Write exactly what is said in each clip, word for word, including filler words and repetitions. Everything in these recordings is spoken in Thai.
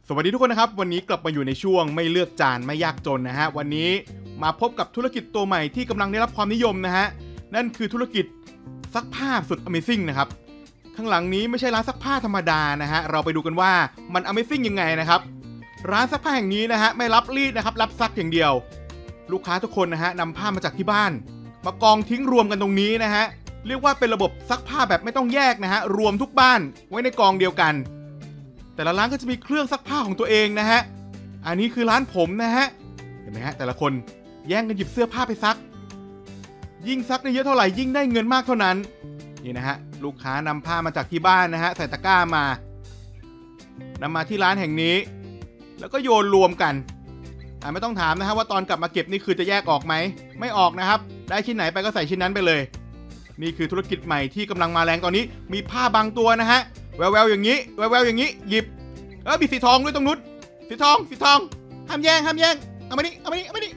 สวัสดีทุกคนนะครับวันนี้กลับมาอยู่ในช่วงไม่เลือกจานไม่ยากจนนะฮะวันนี้มาพบกับธุรกิจตัวใหม่ที่กำลังได้รับความนิยมนะฮะนั่นคือธุรกิจซักผ้าสุด Amazing นะครับข้างหลังนี้ไม่ใช่ร้านซักผ้าธรรมดานะฮะเราไปดูกันว่ามัน Amazing ยังไงนะครับร้านซักผ้าแห่งนี้นะฮะไม่รับรีดนะครับรับซักอย่างเดียวลูกค้าทุกคนนะฮะนำผ้ามาจากที่บ้านมากองทิ้งรวมกันตรงนี้นะฮะเรียกว่าเป็นระบบซักผ้าแบบไม่ต้องแยกนะฮะรวมทุกบ้านไว้ในกองเดียวกันแต่ละร้านก็จะมีเครื่องซักผ้าของตัวเองนะฮะอันนี้คือร้านผมนะฮะเห็นไหมฮะแต่ละคนแย่งกันหยิบเสื้อผ้าไปซักยิ่งซักได้เยอะเท่าไหร่ยิ่งได้เงินมากเท่านั้นนี่นะฮะลูกค้านำผ้ามาจากที่บ้านนะฮะใส่ตะกร้ามานำมาที่ร้านแห่งนี้แล้วก็โยนรวมกันอ่าไม่ต้องถามนะฮะว่าตอนกลับมาเก็บนี่คือจะแยกออกไหมไม่ออกนะครับได้ชิ้นไหนไปก็ใส่ชิ้นนั้นไปเลยนี่คือธุรกิจใหม่ที่กำลังมาแรงตอนนี้มีผ้าบางตัวนะฮะแววๆอย่างนี้แววๆอย่างนี้หยิบเออมีสีทองด้วยตรงนู้นสีทองสีทองห้ามแย่งห้ามแย่งเอามานี่เอามานี่เอามานี่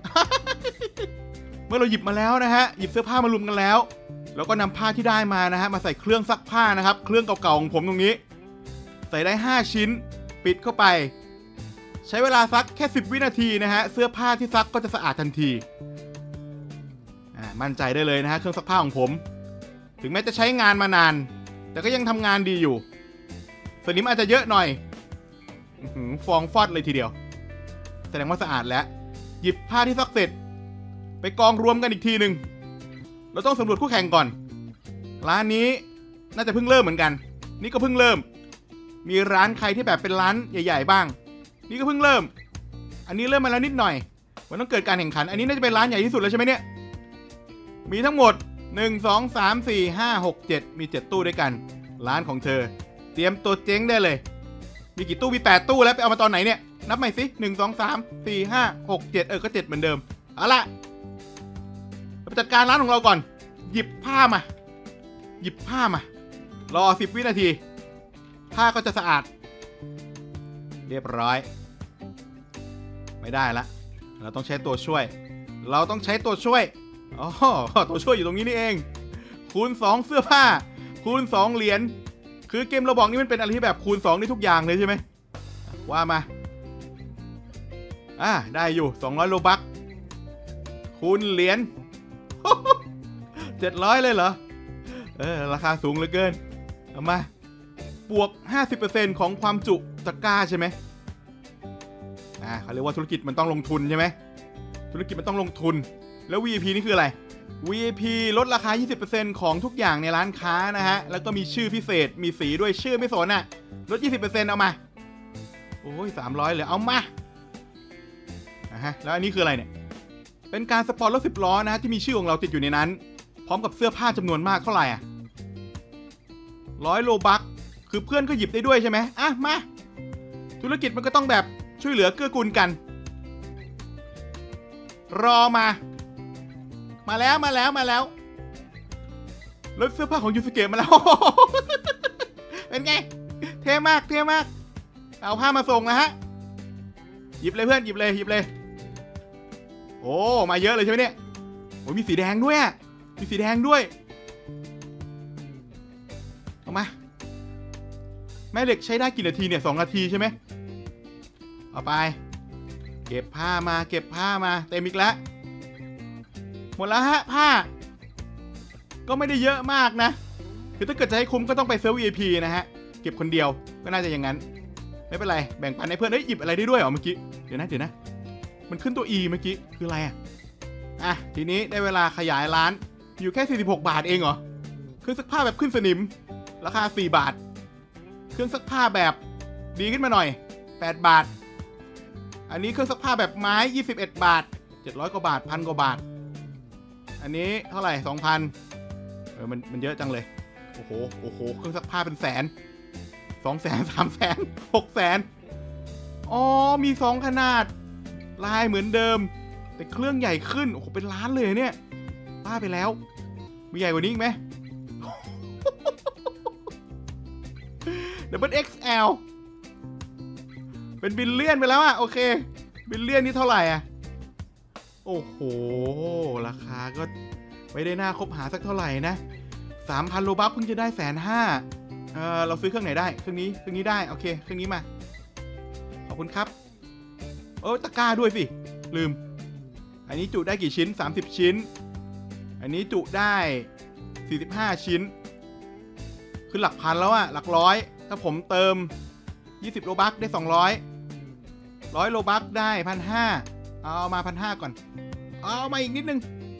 เมื่อเราหยิบมาแล้วนะฮะหยิบเสื้อผ้ามารวมกันแล้วแล้วก็นำผ้าที่ได้มานะฮะมาใส่เครื่องซักผ้านะครับเครื่องเก่าๆของผมตรงนี้ใส่ได้ห้าชิ้นปิดเข้าไปใช้เวลาซักแค่สิบวินาทีนะฮะเสื้อผ้าที่ซักก็จะสะอาดทันทีอ่ามั่นใจได้เลยนะฮะเครื่องซักผ้าของผมถึงแม้จะใช้งานมานานแต่ก็ยังทำงานดีอยู่สนิมอาจจะเยอะหน่อยฟองฟอดเลยทีเดียวแสดงว่าสะอาดแล้วหยิบผ้าที่ซักเสร็จไปกองรวมกันอีกทีหนึ่งเราต้องสำรวจคู่แข่งก่อนร้านนี้น่าจะเพิ่งเริ่มเหมือนกันนี่ก็เพิ่งเริ่มมีร้านใครที่แบบเป็นร้านใหญ่ๆบ้างนี่ก็เพิ่งเริ่มอันนี้เริ่มมาแล้วนิดหน่อยมันต้องเกิดการแข่งขันอันนี้น่าจะเป็นร้านใหญ่ที่สุดแล้วใช่ไหมเนี่ยมีทั้งหมดหนึ่ง สอง สาม สี่ ห้า หก เจ็ดมีเจ็ดตู้ด้วยกันร้านของเธอเตรียมตัวเจ๊งได้เลยมีกี่ตู้มีแปดตู้แล้วไปเอามาตอนไหนเนี่ยนับใหม่สิหนึ่ง สอง สาม สี่ ห้า หก เจ็ดเออก็เจ็ดเหมือนเดิมเอาล่ะไปจัดการร้านของเราก่อนหยิบผ้ามาหยิบผ้ามารอสิบวินาทีผ้าก็จะสะอาดเรียบร้อยไม่ได้ละเราต้องใช้ตัวช่วยเราต้องใช้ตัวช่วยอ๋อตัวช่วยอยู่ตรงนี้นี่เองคูณสองเสื้อผ้าคูณสองเหรียญคือเกมเราบอกนี่มันเป็นอะไรที่แบบคูณสองได้ทุกอย่างเลยใช่ไหมว่ามาอ่าได้อยู่สองร้อยโลบัคคูณเหรียญ เจ็ดร้อยเลยเหรอเออราคาสูงเหลือเกินเอามาบวก ห้าสิบเปอร์เซ็นต์ ของความจุตะกร้าใช่ไหมอ่าเขาเรียกว่าธุรกิจมันต้องลงทุนใช่ไหมธุรกิจมันต้องลงทุนแล้ว วี ไอ พี นี่คืออะไร วี ไอ พี ลดราคา ยี่สิบเปอร์เซ็นต์ ของทุกอย่างในร้านค้านะฮะแล้วก็มีชื่อพิเศษมีสีด้วยชื่อไม่สนอ่ะลด ยี่สิบเปอร์เซ็นต์ เอามาโอ้ยสามร้อยเลยเอามาอ่ะฮะแล้วอันนี้คืออะไรเนี่ยเป็นการสปอนรถสิบล้อนะฮะที่มีชื่อของเราติดอยู่ในนั้นพร้อมกับเสื้อผ้าจำนวนมากเท่าไหร่อ่ะร้อยโลบัคคือเพื่อนก็หยิบได้ด้วยใช่ไหมอ่ะมาธุรกิจมันก็ต้องแบบช่วยเหลือเกื้อกูลกันรอมามาแล้วมาแล้วมาแล้วรถเสื้อผ้าของยูสุเกะมาแล้ว เป็นไงเท่มากเท่มากเอาผ้ามาส่งนะฮะหยิบเลยเพื่อนหยิบเลยหยิบเลยโอ้มาเยอะเลยใช่ไหมเนี่ยโอ้มีสีแดงด้วยมีสีแดงด้วยเอามาแม่เหล็กใช้ได้กี่นาทีเนี่ยสองนาทีใช่ไหมเอาไปเก็บผ้ามาเก็บผ้ามาเต็มอีกแล้วหมดแล้วฮะผ้าก็ไม่ได้เยอะมากนะคือถ้าเกิดจะให้คุ้มก็ต้องไปเซิร์ฟ วี ไอ พี นะฮะเก็บคนเดียวก็น่าจะอย่างนั้นไม่เป็นไรแบ่งปันให้เพื่อนเฮ้ยหยิบอะไรได้ด้วยเหรอเมื่อกี้เดี๋ยวนะเดี๋ยวนะมันขึ้นตัว E เมื่อกี้คืออะไรอ่ะอ่ะทีนี้ได้เวลาขยายร้านอยู่แค่สี่สิบหกบาทเองเหรอเครื่องซักผ้าแบบขึ้นสนิมราคาสี่บาทเครื่องซักผ้าแบบดีขึ้นมาหน่อยแปดบาทอันนี้เครื่องซักผ้าแบบไม้ยี่สิบเอ็ดบาทเจ็ดร้อยกว่าบาทพันกว่าบาทอันนี้เท่าไหร่ สองพัน เออมันมันเยอะจังเลยโอ้โหโอ้โหเครื่องซักผ้าเป็นแสน สองแสน สามแสน หกแสนอ๋อมีสองขนาดลายเหมือนเดิมแต่เครื่องใหญ่ขึ้นโอ้โหเป็นล้านเลยเนี่ยบ้าไปแล้วมีใหญ่กว่านี้อีกไหม ดับเบิล เอ็กซ์ แอล เป็นบิลเลียนไปแล้วอะโอเคบิลเลียนนี่เท่าไหร่อะโอ้โหราคาก็ไม่ได้น่าคบหาสักเท่าไหร่นะ สามพัน โลบัคเพิ่งจะได้แสนห้าเออเราซื้อเครื่องไหนได้เครื่องนี้เครื่องนี้ได้โอเคเครื่องนี้มาอบคุณครับโอ้ตะกร้าด้วยสิลืมอันนี้จุได้กี่ชิ้นสามสิบชิ้นอันนี้จุได้สี่สิบห้าชิ้นคือหลักพันแล้วอะหลักร้อยถ้าผมเติมยี่สิบโลบัคได้สองร้อย ร้อยโลบัคได้ หนึ่งพันห้าร้อย เอามา หนึ่งพันห้าร้อย ก่อนเอามาอีกนิดนึง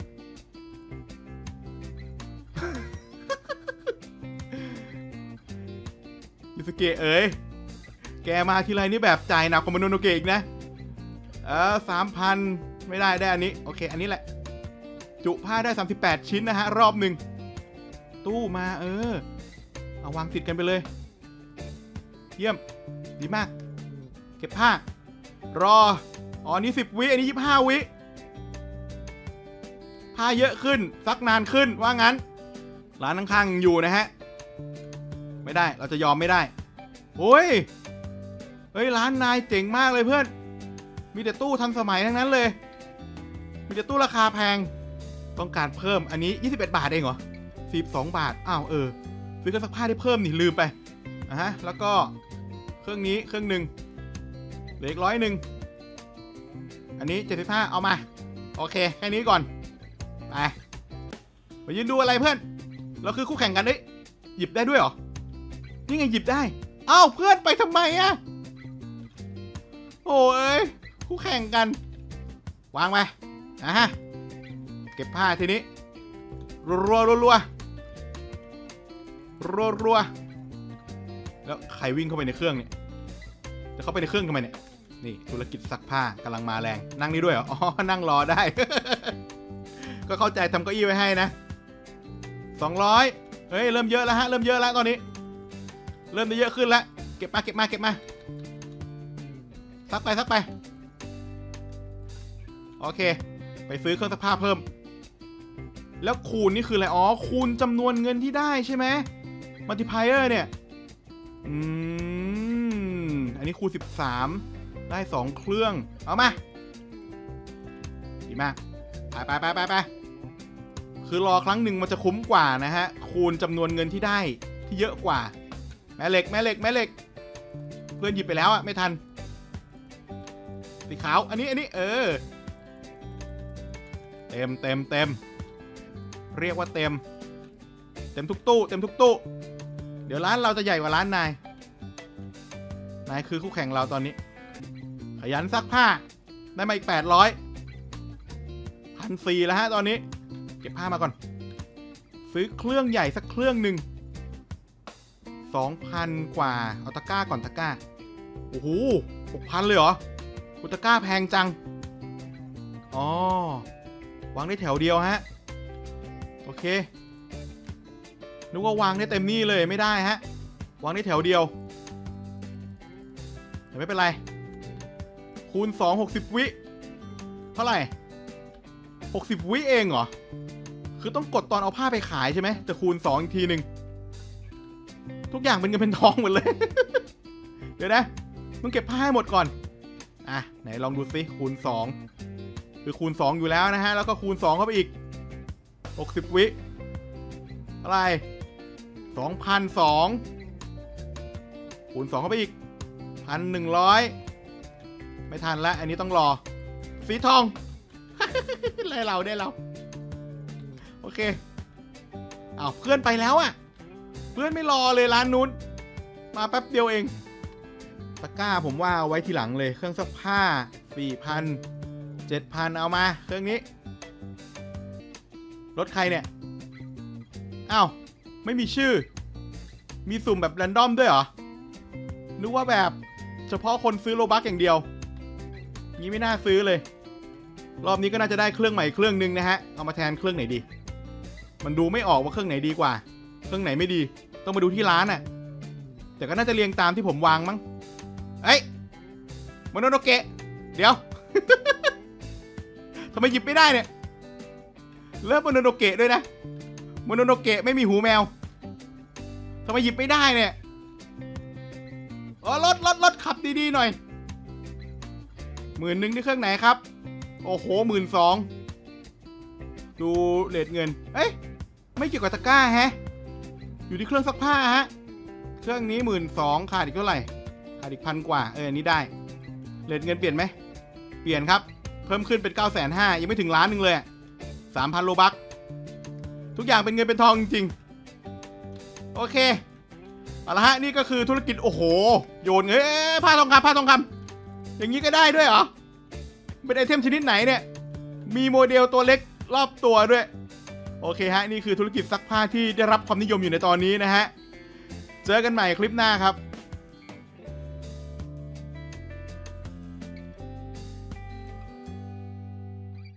ยูสเกะเอ๋ยแกมาทีไรนี่แบบจ่ายหนักกว่าโมโนโนเกะอีกนะเออ สามพัน ไม่ได้ได้อันนี้โอเคอันนี้แหละจุผ้าได้สามสิบแปดชิ้นนะฮะรอบหนึ่งตู้มาเออเอาวางติดกันไปเลยเยี่ยมดีมากเก็บผ้ารออ๋อนี่สิบวิอันนี้ยี่สิบห้าวิผ้าเยอะขึ้นซักนานขึ้นว่างั้นร้านข้างๆอยู่นะฮะไม่ได้เราจะยอมไม่ได้โอ้ยเฮ้ยร้านนายเจ๋งมากเลยเพื่อนมีแต่ตู้ทันสมัยทั้งนั้นเลยมีแต่ตู้ราคาแพงต้องการเพิ่มอันนี้ยี่สิบเอ็ดบาทเองเหรอสี่สิบสองบาทอ้าวเออซื้อเครื่องซักผ้าได้เพิ่มนี่ลืมไปอ่ะฮะแล้วก็เครื่องนี้เครื่องหนึ่งเหลืออีกร้อยหนึ่งอันนี้เจ็ดสิบห้าเอามาโอเคแค่นี้ก่อนไปมายืนดูอะไรเพื่อนเราคือคู่แข่งกันดิหยิบได้ด้วยเหรอนี่ไงหยิบได้อ้าวเพื่อนไปทำไมอะโอ้ยคู่แข่งกันวางไปอ่ะฮะเก็บผ้าทีนี้รัวรัวรัวรัวรัวแล้วใครวิ่งเข้าไปในเครื่องเนี่ยจะเข้าไปในเครื่องทำไมเนี่ยนี่ธุรกิจซักผ้ากำลังมาแรงนั่งนี่ด้วยเหรออ๋อนั่งรอได้ ก็เข้าใจทำเก้าอี้ไว้ให้นะสองร้อยเฮ้ยเริ่มเยอะแล้วฮะเริ่มเยอะแล้วตอนนี้เริ่มได้เยอะขึ้นแล้วเก็บมาเก็บมาเก็บมาซักไปซักไปโอเคไปซื้อเครื่องซักผ้าเพิ่มแล้วคูณนี่คืออะไรอ๋อคูณจำนวนเงินที่ได้ใช่ไหมมัลติพลายเออร์เนี่ยอืมอันนี้คูณสิบสามได้สองเครื่องเอามาดีมากไปไปไปไปไปคือรอครั้งหนึ่งมันจะคุ้มกว่านะฮะคูณจำนวนเงินที่ได้ที่เยอะกว่าแม่เหล็กแม่เหล็กแม่เหล็กเพื่อนหยิบไปแล้วอะไม่ทันสีขาวอันนี้อันนี้เออเต็มเต็มเต็มเรียกว่าเต็มเต็มทุกตู้เต็มทุกตู้เดี๋ยวร้านเราจะใหญ่กว่าร้านนายนายคือคู่แข่งเราตอนนี้ขยันซักผ้าได้มาอีกแปดร้อยพันสี่แล้วฮะตอนนี้เก็บผ้ามาก่อนซื้อเครื่องใหญ่สักเครื่องหนึ่งสองพันกว่าเอาตะกร้าก่อนตะกร้าโอ้โหหกพันเลยเหรออุตะกร้าแพงจังอ๋อวางได้แถวเดียวฮะโอเคนึกว่าวางได้เต็มนี่เลยไม่ได้ฮะวางได้แถวเดียวแต่ไม่เป็นไรคูณสอง หกสิบวิเท่าไหร่หกสิบวิเองเหรอคือต้องกดตอนเอาผ้าไปขายใช่ไหมจะคูณสองอีกทีหนึ่งทุกอย่างเป็นเงินเป็นทองหมดเลย เดี๋ยวนะต้องเก็บผ้าให้หมดก่อนอ่ะไหนลองดูสิคูณสองคือคูณสองอยู่แล้วนะฮะแล้วก็คูณสองเข้าไปอีกหกสิบวิอะไร สองพันสองร้อย คูณสองเข้าไปอีก หนึ่งพันหนึ่งร้อย ไม่ทันแล้วอันนี้ต้องรอสีทอง ได้เราได้เราโอเคอ้าวเพื่อนไปแล้วอ่ะเพื่อนไม่รอเลยร้านนู้นมาแป๊บเดียวเองตะกร้าผมว่าเอาไว้ทีหลังเลยเครื่องซักผ้า สี่พัน เจ็ดพัน เอามาเครื่องนี้รถใครเนี่ยอ้าวไม่มีชื่อมีสุ่มแบบแรนดอมด้วยเหรอนึกว่าแบบเฉพาะคนซื้อโลบัคอย่างเดียวงี้ไม่น่าซื้อเลยรอบนี้ก็น่าจะได้เครื่องใหม่เครื่องนึงนะฮะเอามาแทนเครื่องไหนดีมันดูไม่ออกว่าเครื่องไหนดีกว่าเครื่องไหนไม่ดีต้องมาดูที่ร้านน่ะแต่ก็น่าจะเรียงตามที่ผมวางมั้งเอ้ยโมโนโนเกะเดี๋ยว ทำไมหยิบไม่ได้เนี่ยเริ่มโมโนโนเกะด้วยนะโมโนโนเกะไม่มีหูแมวทำไมหยิบไม่ได้เนี่ยอ๋อรถรถรถขับดีๆหน่อยหมื่นหนึ่งที่เครื่องไหนครับโอ้โหหมื่นสองดูเรทเงินเอ้ยไม่เกี่ยวกับตะกร้าแฮะอยู่ที่เครื่องซักผ้าฮะเครื่องนี้หมื่นสองขาดอีกเท่าไหร่ขาดอีกพันกว่าเอออันนี้ได้เรทเงินเปลี่ยนไหมเปลี่ยนครับเพิ่มขึ้นเป็น เก้าแสนห้าหมื่น ยังไม่ถึงล้านหนึ่งเลย สามพัน โลบัคทุกอย่างเป็นเงินเป็นทองจริงๆโอเคเอาละฮะนี่ก็คือธุรกิจโอ้โหโยนเอ้ยผ้าทองคำผ้าทองคำอย่างนี้ก็ได้ด้วยเหรอเป็นไอเทมชนิดไหนเนี่ยมีโมเดลตัวเล็กรอบตัวด้วยโอเคฮะนี่คือธุรกิจซักผ้าที่ได้รับความนิยมอยู่ในตอนนี้นะฮะเจอกันใหม่คลิปหน้าครับ